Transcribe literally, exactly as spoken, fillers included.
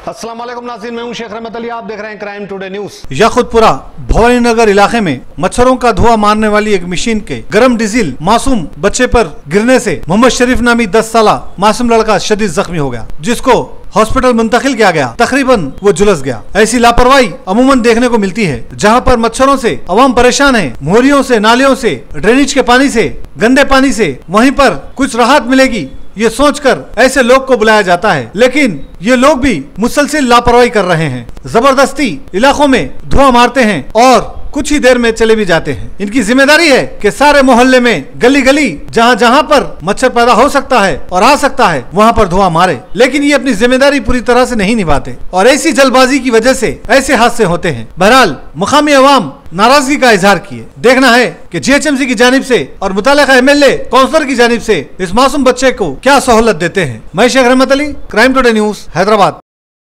अस्सलाम वालेकुम नाज़रीन, मैं हूं शेख रहमत अली, आप देख रहे हैं crime today news. Yakutpura Bhavani Nagar इलाके में मच्छरों का धुआं मारने वाली एक मशीन के गर्म डीजल मासूम बच्चे पर गिरने से मोहम्मद शरीफ नामी दस साल मासूम लड़का शदीद जख्मी हो गया, जिसको हॉस्पिटल मुंतकिल किया गया। तकरीबन वो झुलस गया। ऐसी लापरवाही अमूमन देखने को मिलती है, जहाँ पर मच्छरों से अवाम परेशान है, मोहरियों से, नालियों से, ड्रेनेज के पानी से, गंदे पानी से, वहीं पर कुछ राहत मिलेगी ये सोचकर ऐसे लोग को बुलाया जाता है, लेकिन ये लोग भी मुसलसल लापरवाही कर रहे हैं। जबरदस्ती इलाकों में धुआं मारते हैं और कुछ ही देर में चले भी जाते हैं। इनकी जिम्मेदारी है कि सारे मोहल्ले में, गली गली, जहाँ जहाँ पर मच्छर पैदा हो सकता है और आ सकता है, वहाँ पर धुआं मारे, लेकिन ये अपनी जिम्मेदारी पूरी तरह से नहीं निभाते और ऐसी जल्दबाजी की वजह से ऐसे हादसे होते हैं। बहरहाल मुकामी अवाम नाराजगी का इजहार किए। देखना है कि जीएचएमसी की जानिब से और मुतालिका एमएलए काउंसलर की जानिब से इस मासूम बच्चे को क्या सहूलत देते हैं। मैं Sheikh Rahmat Ali, crime today news, Hyderabad.